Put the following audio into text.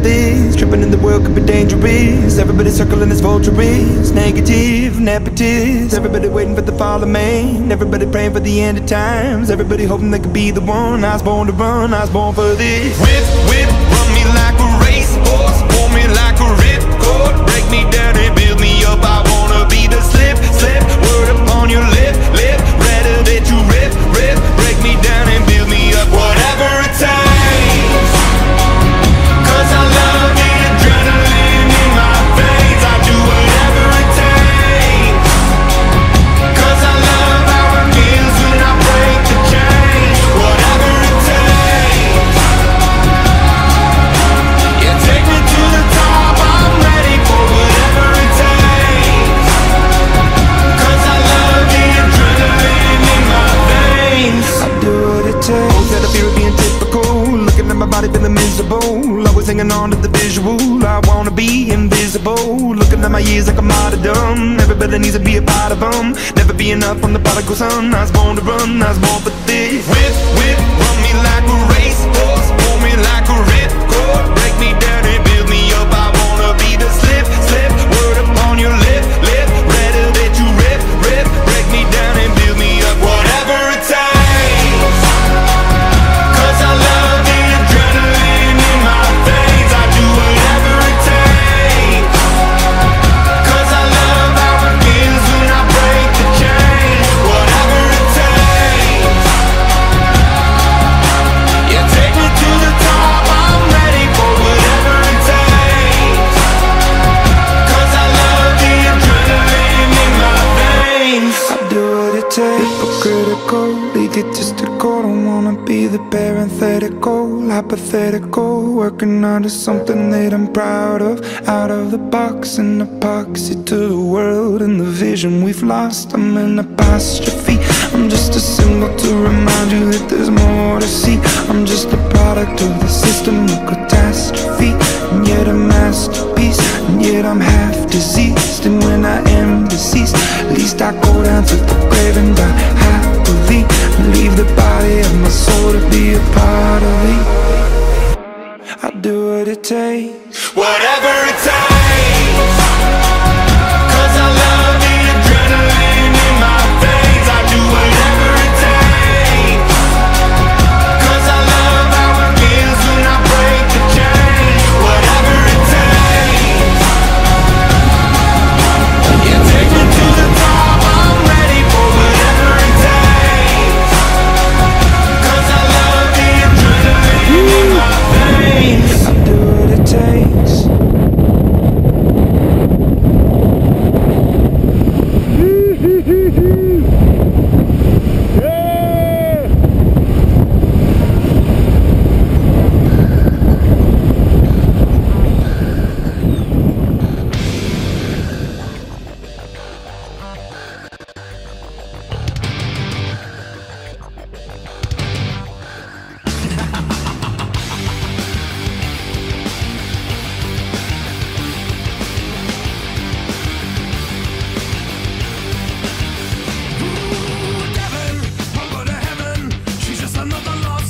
this. Tripping in the world could be dangerous. Everybody circling as vultures. Negative, nepotist. Everybody waiting for the fall of man. Everybody praying for the end of times. Everybody hoping they could be the one. I was born to run, I was born for this. Whip, whip, run me like a racehorse. Pull me like a ripcord. Break me down and build me up. I wanna be the slip, slip. Word upon your lip, lip. Rather that you rip, rip. Break me down and build me up. Whatever it takes. 'Cause I love the adrenaline in my veins. I do whatever it takes. 'Cause I love how it feels when I break the chains. Whatever it takes. Yeah, take me to the top. I'm ready for whatever it takes. 'Cause I love the adrenaline in my veins. I do what it takes. Always got a fear of being typical. Looking at my body feeling miserable. Always hanging on to the visual. I wanna be invisible. Looking at my years like a martyrdom. Everybody needs to be a part of them. Never be enough from the prodigal son. I was born to run, I was born for this. Whip, whip, run me like a racehorse. Pull me like a ripcord. Break me down and build me up. I wanna be the slip, slip. Word upon your lip, lip. Rather that you rip, rip. Break me down and build me up. Whatever it takes. 'Cause I love the adrenaline in my veins. I do whatever it takes. 'Cause I love how it feels when I break the chains. Whatever it takes. Yeah, take me to the top. I'm ready for whatever it takes. 'Cause I love the adrenaline in my veins. I do what it takes. Hypocritical, egotistical. Don't wanna be the parenthetical, hypothetical. Working out of something that I'm proud of. Out of the box, an epoxy to the world and the vision we've lost. I'm an apostrophe. I'm just a symbol to remind you that there's more to see. I'm just a product of the system of catastrophe, and yet a masterpiece. And yet I'm half diseased, and when I am deceased, at least I go down to the grave and die happily, and leave the body of my soul to be a part of me. I do what it takes. Whatever it takes. 'Cause I love the adrenaline in my veins. I do whatever it takes. 'Cause I love how it feels when I break the chains. Whatever it takes. Yeah, take me to the top. I'm ready for whatever it takes. 'Cause I love the adrenaline in my veins. I do what it takes. Devil, I'll go to heaven. She's just another lost